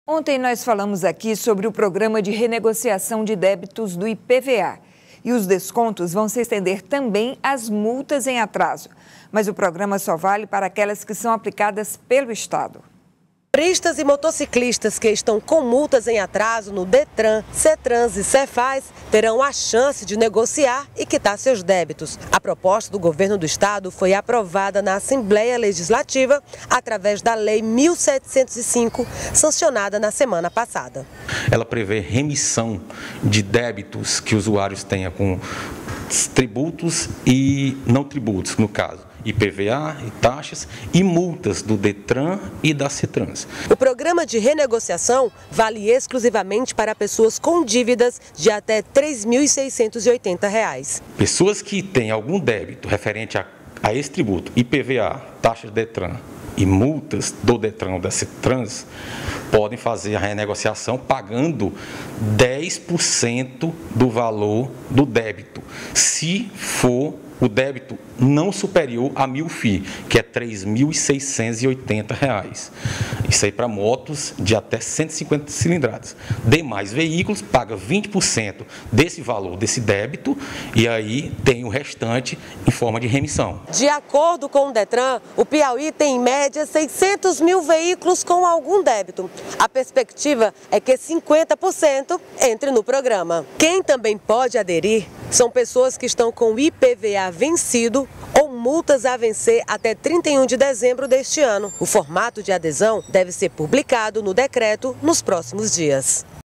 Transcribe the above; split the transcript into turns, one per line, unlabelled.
Ontem nós falamos aqui sobre o programa de renegociação de débitos do IPVA. E os descontos vão se estender também às multas em atraso. Mas o programa só vale para aquelas que são aplicadas pelo Estado.
Motoristas e motociclistas que estão com multas em atraso no Detran, Cetrans e Cefaz terão a chance de negociar e quitar seus débitos. A proposta do governo do estado foi aprovada na Assembleia Legislativa através da Lei 1705, sancionada na semana passada.
Ela prevê remissão de débitos que usuários tenham com tributos e não tributos, no caso. IPVA e taxas e multas do Detran e da Cetrans.
O programa de renegociação vale exclusivamente para pessoas com dívidas de até R$ 3.680.
Pessoas que têm algum débito referente a esse tributo, IPVA, taxas do Detran e multas do Detran ou da Cetrans, podem fazer a renegociação pagando 10% do valor do débito, se for o débito não superior a 1.000 FII, que é R$ 3.680. Isso aí para motos de até 150 cilindradas. Demais veículos paga 20% desse valor, desse débito, e aí tem o restante em forma de remissão.
De acordo com o Detran, o Piauí tem em média 600 mil veículos com algum débito. A perspectiva é que 50% entre no programa. Quem também pode aderir são pessoas que estão com IPVA vencido ou multas a vencer até 31 de dezembro deste ano. O formato de adesão deve ser publicado no decreto nos próximos dias.